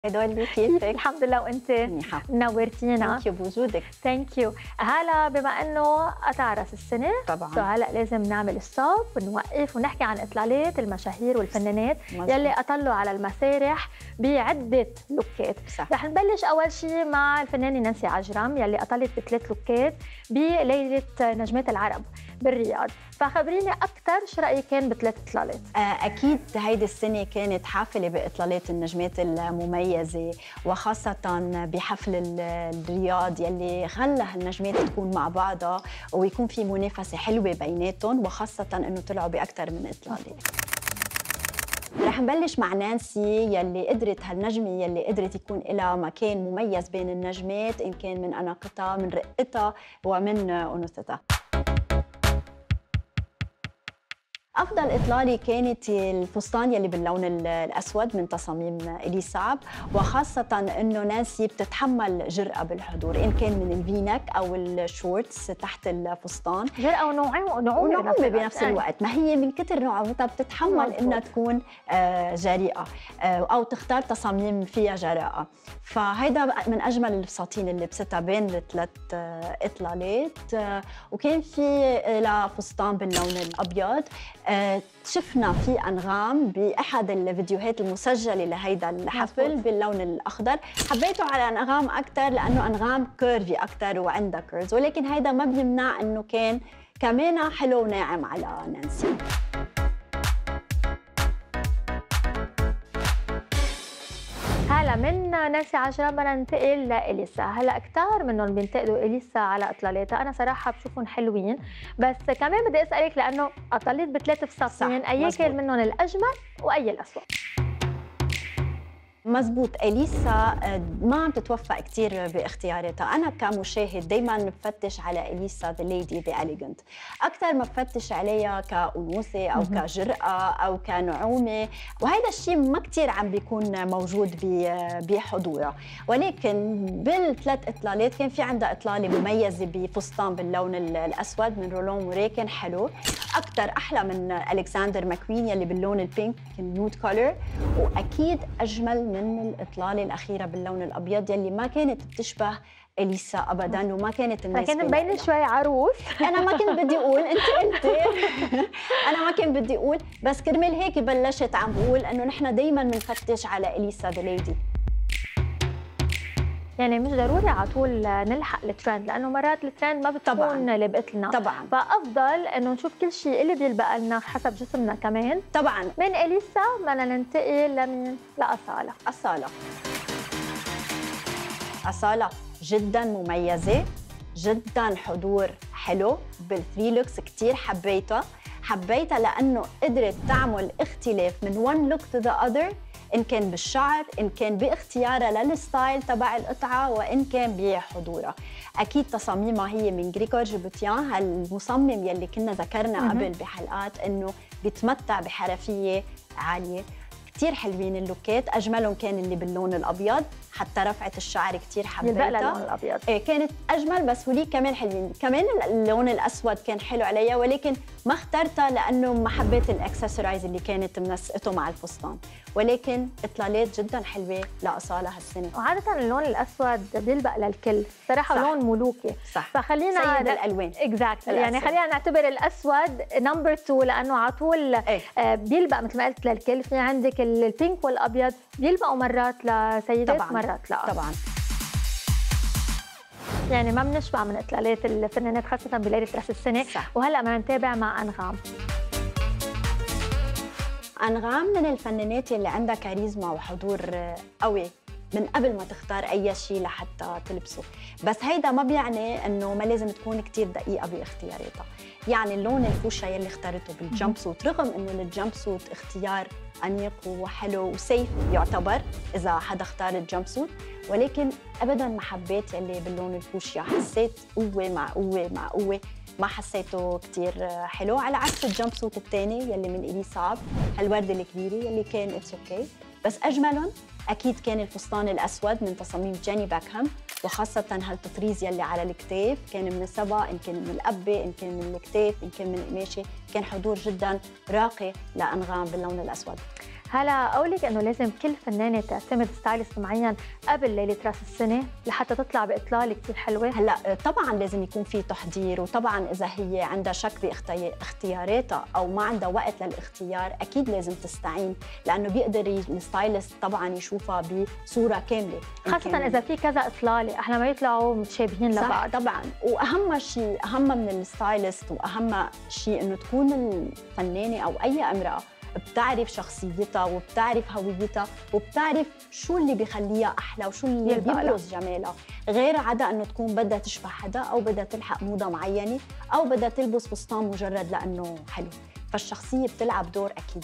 دولي كيفك؟ الحمد لله وانت منيحة. نورتينا. ثانك يو بوجودك. ثانك يو. هلا بما انه قطع راس السنه طبعا هلا لازم نعمل ستوب ونوقف ونحكي عن اطلالات المشاهير والفنانات يلي اطلوا على المسارح بعده لوكات. رح نبلش اول شيء مع الفنانه نانسي عجرم يلي اطلت ب3 لوكات بليله نجمات العرب بالرياض، فخبريني اكثر شو رايك كان ب3 اطلالات؟ اكيد هيدي السنه كانت حافله باطلالات النجمات المميزه، وخاصه بحفل الرياض يلي خلى هالنجمات تكون مع بعضها ويكون في منافسه حلوه بيناتهم، وخاصه انه طلعوا باكثر من اطلاله. رح نبلش مع نانسي يلي قدرت هالنجمة يلي قدرت يكون لها مكان مميز بين النجمات، إن كان من أناقتها من رقتها ومن أنوثتها. أفضل إطلالة كانت الفستان يلي باللون الأسود من تصاميم إليساب، وخاصة إنه نانسي بتتحمل جرأة بالحضور، إن كان من الفينك أو الشورتس تحت الفستان. جرأة ونعومة بنفس الوقت، ما هي من كتر نعومتها بتتحمل إنها تكون جريئة أو تختار تصاميم فيها جراءة. فهيدا من أجمل الفساتين اللي لبستها بين ال3 إطلالات. وكان في لها فستان باللون الأبيض. شفنا في أنغام بأحد الفيديوهات المسجلة لهيدا الحفل باللون الأخضر. حبيته على أنغام أكثر لأنه أنغام كيرفي أكثر وعندها كيرز، ولكن هيدا ما بيمنع إنه كان كمان حلو وناعم على نانسي. هلا من نانسي عجرم بدنا ننتقل لإليسا. هلا كثار منهم بينتقدوا إليسا على اطلالاتها، انا صراحه بشوفهم حلوين، بس كمان بدي اسالك لانه اطلت ب3 فساتين، اي كان منهم الاجمل واي الاسوأ؟ مزبوط، إليسا ما عم تتوفق كثير باختياراتها. أنا كمشاهد دايماً بفتش على إليسا ذا ليدي ذا إليجنت أكثر ما بفتش عليها كأنوثة أو كجرأة أو كنعومة، وهذا الشيء ما كثير عم بيكون موجود بحضورها. ولكن بال3 إطلالات كان في عندها إطلالة مميزة بفستان باللون الأسود من رولون موري، كان حلو أكثر أحلى من ألكسندر ماكوين يلي باللون البينك نود كولر، وأكيد أجمل من الإطلالة الأخيرة باللون الأبيض يلي ما كانت بتشبه إليسا أبداً، وما كانت الناس كانت مبينة شوي عروس. أنا ما كنت بدي أقول، أنت قلتي. أنا ما كنت بدي أقول، بس كرمال هيك بلشت عم بقول إنه نحن دايماً بنفتش على إليسا ذا ليدي. يعني مش ضروري على طول نلحق الترند، لانه مرات الترند ما بتكون لبقت لنا. طبعا فافضل انه نشوف كل شيء اللي بيلبق لنا حسب جسمنا كمان. طبعا من إليسا بدنا ننتقل لمين؟ لأصالة. أصالة جدا مميزة، جدا حضور حلو بالثري لوكس، كتير حبيتها لأنه قدرت تعمل اختلاف من one look to the other، إن كان بالشعر، إن كان باختيارها للستايل تبع القطعة، وإن كان بحضورها. أكيد تصاميمها هي من غريغور جوبوتيان، هالمصمم يلي كنا ذكرنا قبل بحلقات إنه بيتمتع بحرفية عالية. كتير حلوين اللوكات، أجملهم كان اللي باللون الأبيض، حتى رفعة الشعر كتير حبيتها. يلبق اللون الأبيض. إيه كانت أجمل، بس هوليك كمان حلوين، كمان اللون الأسود كان حلو عليها، ولكن ما اخترتها لأنه ما حبيت الأكسسورايز اللي كانت منسقته مع الفستان. ولكن إطلالات جدا حلوة لأصالة هالسنة. وعادة اللون الأسود بيلبق للكل، صراحة لون ملوكي. صح. فخلينا سيد الألوان. يعني خلينا نعتبر الأسود نمبر 2 لأنه على طول بيلبق مثل ما قلت للكل. في عندك البينك والأبيض بيلبقوا مرات لسيدات طبعاً. مرات لا. طبعا يعني ما بنشبع من إطلالات الفنانات خاصة بليلة رأس السنة. صح. وهلأ بدنا نتابع مع أنغام. أنغام من الفنانات اللي عندها كاريزما وحضور قوي من قبل ما تختار أي شيء لحتى تلبسه، بس هيدا ما بيعني إنه ما لازم تكون كتير دقيقة باختياراتها. يعني اللون الفوشيا يلي اختارته بالجمب سوت، رغم إنه الجمب سوت اختيار أنيق وحلو وسيف يعتبر إذا حدا اختار الجمب سوت، ولكن أبداً ما حبيت يلي باللون الفوشيا، حسيت قوة مع قوة مع قوة، ما حسيته كتير حلو، على عكس الجمب سوت الثاني يلي من إليساب، هالوردة الكبيرة يلي كان اتس اوكي. بس أجملهم أكيد كان الفستان الأسود من تصاميم جيني باكهام، وخاصة هالتطريز يلي على الكتاف، كان من الصبا، إن كان من القبة، إن كان من الكتاف، إن كان من القماشة، كان حضور جدا راقي لأنغام باللون الأسود. هلا قولك انه لازم كل فنانه تعتمد ستايلست معين قبل ليله راس السنه لحتى تطلع باطلاله كثير حلوه؟ هلا طبعا لازم يكون في تحضير، وطبعا اذا هي عندها شك باختياراتها او ما عندها وقت للاختيار اكيد لازم تستعين، لانه بيقدر الستايلست طبعا يشوفها بصوره كامله، خاصه اذا في كذا اطلاله احنا ما يطلعوا متشابهين لبعض. صح طبعا، واهم شيء اهم من الستايلست واهم شيء انه تكون الفنانه او اي امراه بتعرف شخصيتها وبتعرف هويتها وبتعرف شو اللي بيخليها احلى وشو اللي بيبرز جمالها، غير عدا انه تكون بدها تشبه حدا او بدها تلحق موضه معينه او بدها تلبس فستان مجرد لانه حلو، فالشخصيه بتلعب دور اكيد.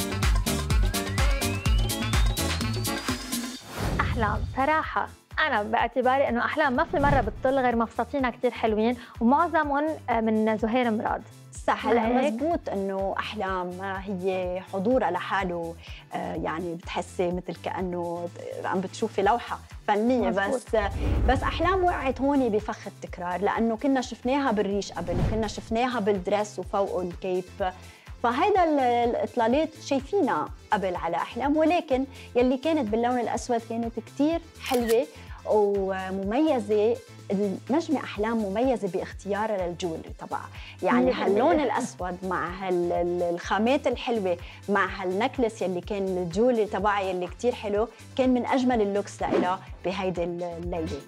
احلام صراحه أنا باعتباري إنه أحلام ما في مرة بتطل غير مفصلينها كثير حلوين ومعظمهم من زهير مراد. صح، هلا مزبوط انه احلام هي حضورها لحاله يعني بتحسي مثل كانه عم بتشوفي لوحه فنيه. بس احلام وقعت هون بفخ التكرار، لانه كنا شفناها بالريش قبل وكنا شفناها بالدرس وفوقه الكيب، فهيدا الاطلالات شايفينها قبل على احلام، ولكن يلي كانت باللون الاسود كانت كثير حلوه ومميزه. النجمة أحلام مميزة باختيارها للجولري تبعها، يعني هاللون الأسود مع هالخامات الحلوة مع هالنكلس يلي كان الجولري تبعها يلي كتير حلو، كان من أجمل اللوكس لإلها بهيدي الليلة.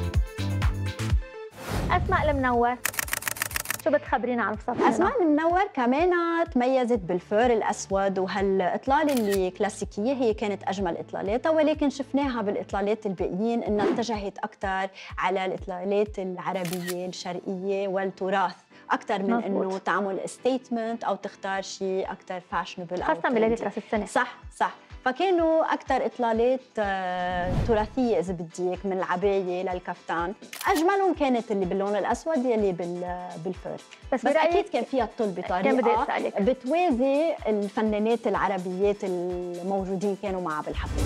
أسماء المنور شو بتخبرينا عن فصلنا؟ أسماء المنور كمان تميزت بالفور الأسود، وهالإطلالة اللي كلاسيكية هي كانت أجمل إطلالاتها، ولكن شفناها بالإطلالات الباقيين إنها اتجهت أكثر على الإطلالات العربية الشرقية والتراث أكثر من إنه تعمل ستيتمنت أو تختار شيء أكثر فاشنبل، خاصة بليلة راس السنة. صح، فكانوا أكثر إطلالات تراثية إذا بديك، من العباية للكفتان. أجملهم كانت اللي باللون الأسود يلي بالفور، بس أكيد كان فيها الطل بطريقة بتوازي الفنانات العربيات الموجودين كانوا معها بالحفلة.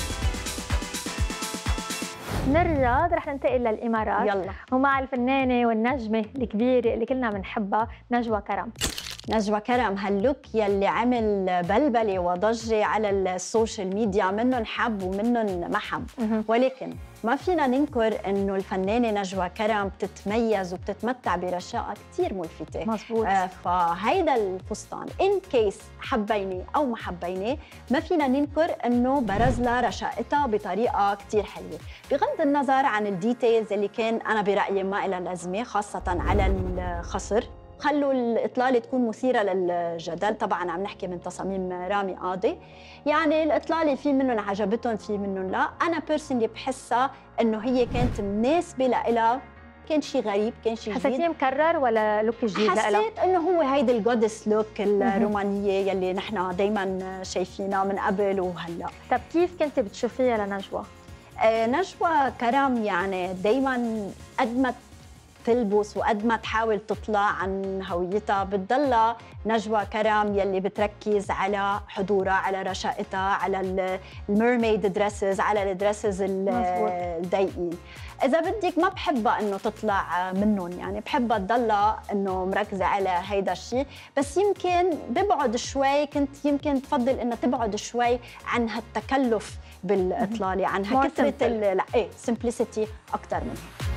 من الرياض رح ننتقل للإمارات. يلا. ومع الفنانة والنجمة الكبيرة اللي كلنا بنحبها نجوى كرم. نجوى كرم هاللوك يلي عمل بلبله وضجه على السوشيال ميديا، منهم حب ومنهم محب، ولكن ما فينا ننكر انه الفنانه نجوى كرم بتتميز وبتتمتع برشاقه كثير ملفته. مزبوط. فهيدا الفستان ان كيس حبيناه او ما حبيناه ما فينا ننكر انه برز لها رشاقتها بطريقه كثير حلوه، بغض النظر عن الديتيلز اللي كان انا برايي ما لها لازمه، خاصه على الخصر. خلوا الإطلالة تكون مثيرة للجدل، طبعاً عم نحكي من تصاميم رامي قاضي، يعني الإطلالة في منهم عجبتهم في منهم لا، أنا بيرسونلي بحسها إنه هي كانت مناسبة لإلها، كان شيء غريب، كان شيء جديد. حسيتيه مكرر ولا لوك جديد لإلها؟ حسيت إنه هو هيدي الجودس لوك الرومانية يلي نحن دايماً شايفينها من قبل وهلا. طب كيف كنت بتشوفيها لنجوى؟ نجوى كرم يعني دايماً قد ما تلبس وقد ما تحاول تطلع عن هويتها بتضلها نجوى كرم يلي بتركز على حضورها، على رشاقتها، على الميرميد دريسز، على الدريسز الضيقين. إذا بدك ما بحبها إنه تطلع منهم، يعني بحبها تضلها إنه مركزة على هيدا الشيء، بس يمكن ببعد شوي، كنت يمكن تفضل إنها تبعد شوي عن هالتكلف بالإطلالة، عن هالكثرة سمبلسيتي أكثر منها.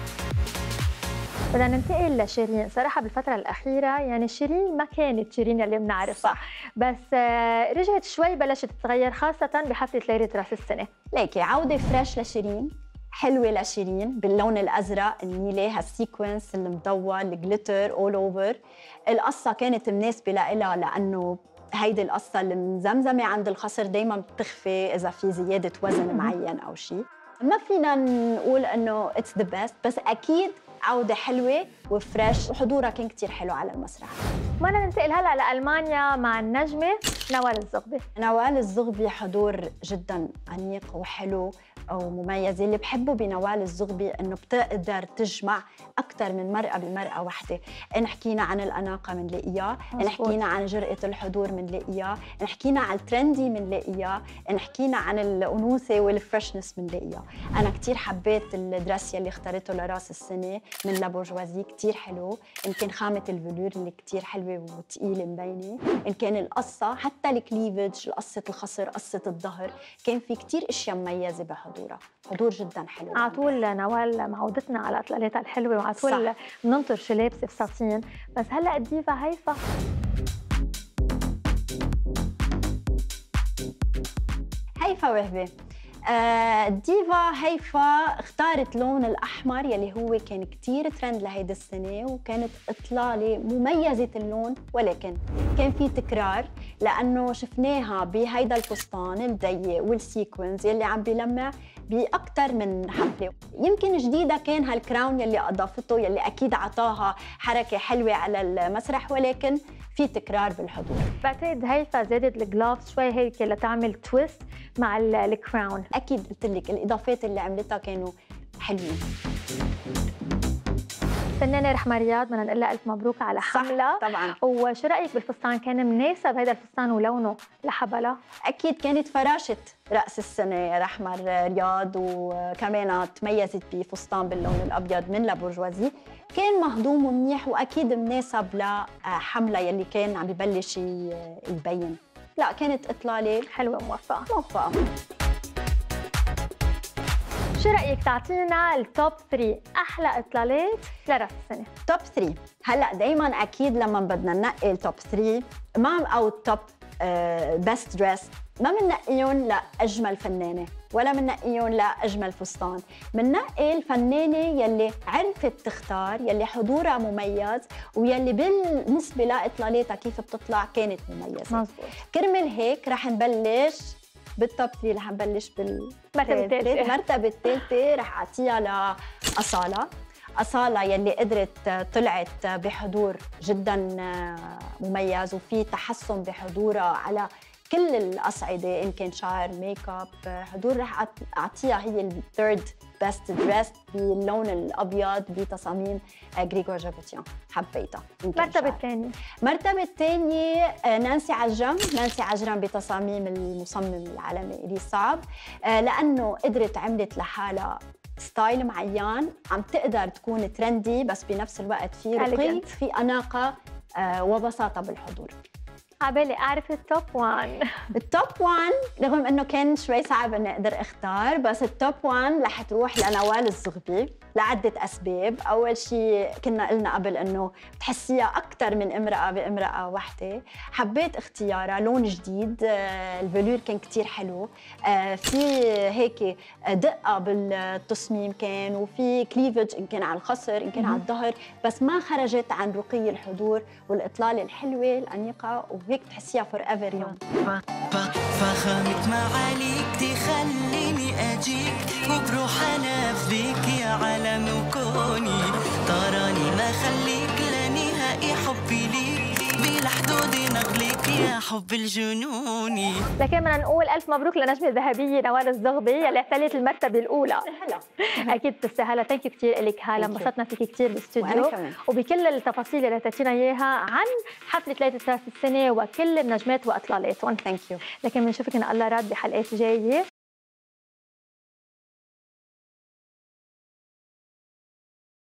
بدنا ننتقل لشيرين. صراحة بالفترة الأخيرة يعني شيرين ما كانت شيرين اللي بنعرفها، بس رجعت شوي بلشت تتغير، خاصة بحفلة ليلة راس السنة. ليكي عودة فريش لشيرين، حلوة لشيرين باللون الأزرق النيلي، هالسيكونس المضوى، الجليتر أول أوفر. القصة كانت مناسبة لها لأنه هيدي القصة المزمزمة عند الخصر دايما بتخفي إذا في زيادة وزن معين أو شيء. ما فينا نقول إنه اتس ذا بيست، بس أكيد عودة حلوة وفريش، وحضورها كان كتير حلو على المسرح. بدنا ننتقل هلا لألمانيا مع النجمة نوال الزغبي. نوال الزغبي حضور جدا أنيق وحلو، ومميزه. اللي بحبه بنوال الزغبي انه بتقدر تجمع اكثر من مرأة بمرأة واحده. ان حكينا عن الاناقه بنلاقيها، ان حكينا عن جرأة الحضور بنلاقيها، ان حكينا عن الترندي بنلاقيها، ان حكينا عن الانوثه والفريشنس بنلاقيها. انا كثير حبيت الدرس يلي اختارته لراس السنه من لابورجوازي، كثير حلو. يمكن خامه الفلور اللي كثير حلوه وثقيله مبينه، ان كان القصه حتى الكليفج، قصه الخصر، قصه الظهر، كان في كثير اشياء مميزه بحضورها، حضور جدا حلو. على طول نوال معودتنا على اطلالاتها الحلوه، وعلى طول بننطر شو لابسه فساتين. بس هلا الديفا هيفا وهبه. الديفا هيفا اختارت لون الأحمر يلي هو كان كتير ترند لهيدي السنة، وكانت إطلالة مميزة اللون، ولكن كان في تكرار لأنه شفناها بهيدا الفستان الضيق والسيكونز يلي عم بيلمع بأكثر من حفلة. يمكن جديدة كان هالكراون يلي أضافته، يلي أكيد عطاها حركة حلوة على المسرح، ولكن في تكرار بالحضور. بعتقد هيفا زادت الجلافز شوي هيك لتعمل تويست مع الكراون. اكيد قلت لك الاضافات اللي عملتها كانوا حلوين. فنانة رحمة رياض، بدنا نقول لها الف مبروك على حملة. طبعا. وشو رايك بالفستان؟ كان مناسب هذا الفستان ولونه لحبلة؟ اكيد كانت فراشة رأس السنة رحمة رياض، وكمان تميزت بفستان باللون الابيض من لابورجوازي، كان مهضوم ومنيح واكيد مناسب لحملة يلي كان عم ببلش يبين. لا كانت اطلالة حلوة موفقة. شو رأيك تعطينا التوب 3 أحلى إطلالات لرأس السنة؟ توب 3 هلا دايما أكيد لما بدنا ننقي التوب 3 أو التوب بيست دريس ما بننقيهم لأجمل فنانة ولا بننقيهم لأجمل فستان، بننقي الفنانة يلي عرفت تختار، يلي حضورها مميز، ويلي بالنسبة لإطلالاتها كيف بتطلع كانت مميزة. مزبوط. كرمال هيك رح نبلش بالتوب 3. رح نبلش بالمرتبة الثالثة، رح أعطيها لأصالة يلي قدرت طلعت بحضور جدا مميز، وفي تحسن بحضورها على كل الأصعدة، إن كان شعر، ميك اب، حضور. رح أعطيها هي الثيرد بيست دريس باللون الأبيض بتصاميم غريغور جابوتيان، حبيتها. المرتبة الثانية نانسي عجرم بتصاميم المصمم العالمي إليس صعب، لأنه قدرت عملت لحالها ستايل معين، عم تقدر تكون ترندي بس بنفس الوقت في رقي، في أناقة وبساطة بالحضور. عبالي أعرف التوب 1. التوب 1 رغم إنه كان شوي صعب إني أقدر أختار، بس التوب 1 رح تروح لنوال الزغبي لعدة أسباب. أول شيء كنا قلنا قبل إنه بتحسيها أكثر من امرأة بامرأة واحدة، حبيت اختيارها، لون جديد، الفلور كان كتير حلو، في هيك دقة بالتصميم كان، وفي كليفج إن كان على الخصر إن كان على الظهر، بس ما خرجت عن رقي الحضور والإطلالة الحلوة الأنيقة، وهيك بتحسيها فور ايفر يوم. فخامة معاليك تخليني أجيك وبروح أنفذيك يا عالم وكوني، تراني ما خليك لنهائي حبي ليك بلا حدود نقلك يا حب الجنوني. لكن بدنا نقول ألف مبروك لنجمة الذهبية نوال الزغبي يلي احتلت المرتبة الأولى. أكيد تستاهلها. ثانك يو كثير لك هالة، انبسطنا فيك كثير بالاستوديو وبكل التفاصيل اللي تعطينا إياها عن حفلة ليلة راس السنة وكل النجمات وأطلالاتهم. ثانك يو. لكن بنشوفك إن الله راد بحلقات جاية،